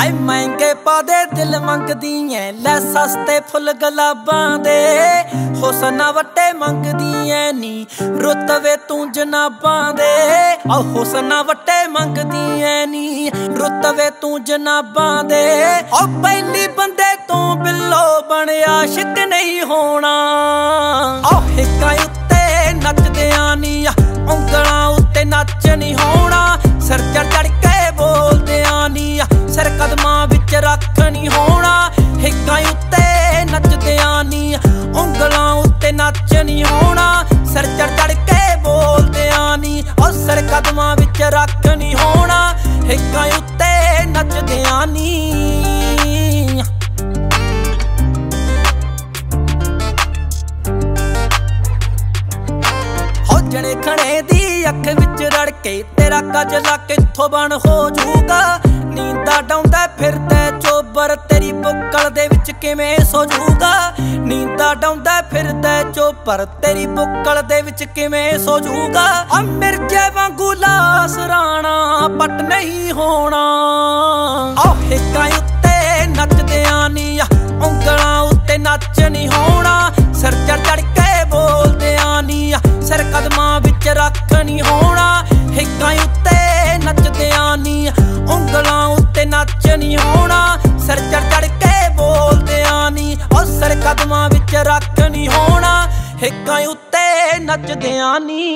हाय महंगे पौधे दिल मंगदी ऐ लै सस्ते फुल गुलाबां दे हुस्ना वट्टे मंगदी ऐ नी रुतवे तू जनाबां दे हुस्ना वट्टे मंगदी ऐ नी रुतवे तू जनाबां दे पहली बंदे तू बिल्लो बने आशिक नहीं होना हिक्कां उत्ते नचदियां नी उंगलां उत्ते नच नहीं होना सिर चढ़ चढ़ के बोलदियां नी सिर कदमां विच रख नहीं होना हिक्कां उत्ते नचदियां नी उंगलां उत्ते नच नहीं होना सिर चढ़ चढ़ के बोलदियां नी सिर कदमां विच रख नहीं होना हिक्कां उत्ते नचदियां नी जने खने दी अख विच रड़ के तेरा गजला कित्थों बन हो जूगा नींदा डाउंदा फिरदा चोबर तेरी बुक्कल दे विच किवें सो जूगा नींदा डाउंदा फिरदा चोबर तेरी बुक्कल दे विच किवें सो जूगा मिर्जे वांगू लास राणा पट नहीं होना हिक्कां उत्ते नचदियां नी उंगलां उत्ते नच नहीं होना सिर चढ़ चढ़ के बोलदियां नी सिर कदमां विच रख नहीं होना हिक्कां उत्ते नचदियां नी उंगलां उत्ते नच नहीं होना सिर चढ़ चढ़ के बोलदियां नी सिर कदमां विच रख नहीं होना हिक्कां उत्ते नचदियां नी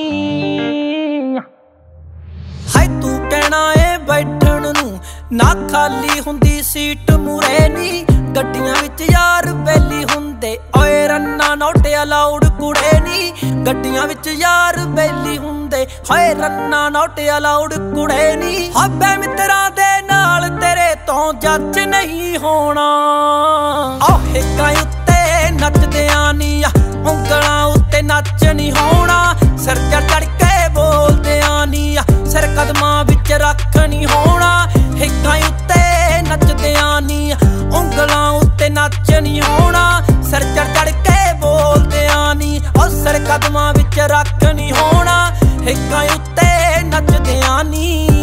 हाय तू कहना ए बैठण नूं ना खाली हुंदी सीट मूरे नी गड्डियां विच यार बेली हुंदे ओए रन्ना नोट अलाउड कुड़े नी गड्डियां विच यार बेली हुंदे हाय रन्ना नोट अलाउड कुड़े नी हब्बे मित्रां दे नाल तेरे तो जज नहीं होना हिक्कां उत्ते नचदियां नी उंगलां उत्ते नच नहीं होना सिर चढ़ चढ़ के बोलदियां नी सिर कदमां विच रख नहीं होना हिक्कां उत्ते नचदियां नी उंगलां उत्ते नच नहीं होना सिर चढ़ चढ़ के बोलदियां नी सिर कदमां विच रख नहीं होना हिक्कां उत्ते नचदियां नी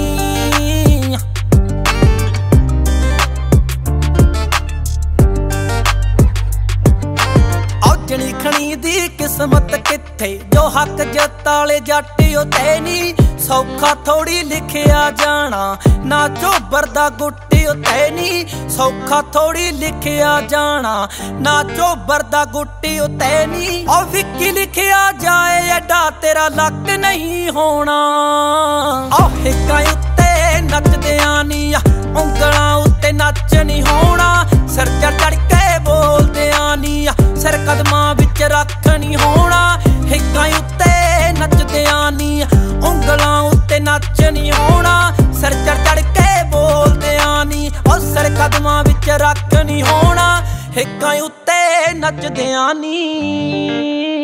जनी खनी दी किस्मत किथे जो हक जताले जट उत्ते नी सौखा थोड़ी लिखिया जाना ना चोबर दा गुट्टी उत्ते नी सौखा थोड़ी लिखिया जाना ना चोबर दा गुट्टी उत्ते नी विक्की लिखिया जाए एडा तेरा लक नहीं होना हिक्कां उत्ते नचदियां नी उंगलां उत्ते नच नहीं होना सिर चढ़ चढ़ के बोलदियां नी सिर कदमां विच रख नहीं होना हिक्कां उत्ते नचदियां नी उंगलां उत्ते नच नहीं होना सिर चढ़ चढ़ के बोलदियां नी सिर कदमां विच रख नहीं होना हिक्कां उत्ते नचदियां नी।